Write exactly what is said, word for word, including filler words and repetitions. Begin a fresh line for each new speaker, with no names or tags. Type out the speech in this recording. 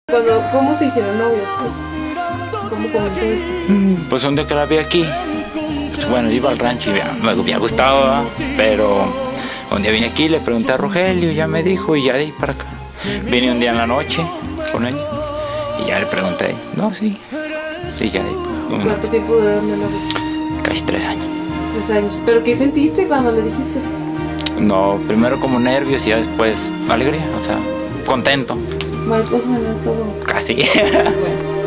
Cuando, ¿cómo se hicieron novios, pues? ¿Cómo comenzó esto?
Pues un día que la vi aquí, pues bueno, iba al rancho y ya, me había gustado, ¿verdad? Pero un día vine aquí, le pregunté a Rogelio, ya me dijo, y ya de ahí para acá. Vine un día en la noche con él y ya le pregunté, no, sí, sí, ya de ahí. Una,
¿Cuánto tiempo duraron de novios?
casi tres años.
Tres años. ¿Pero qué sentiste cuando le dijiste?
No, primero como nervios y ya después alegría, o sea, contento.
Mariposa en el estómago.
Casi.
Bueno.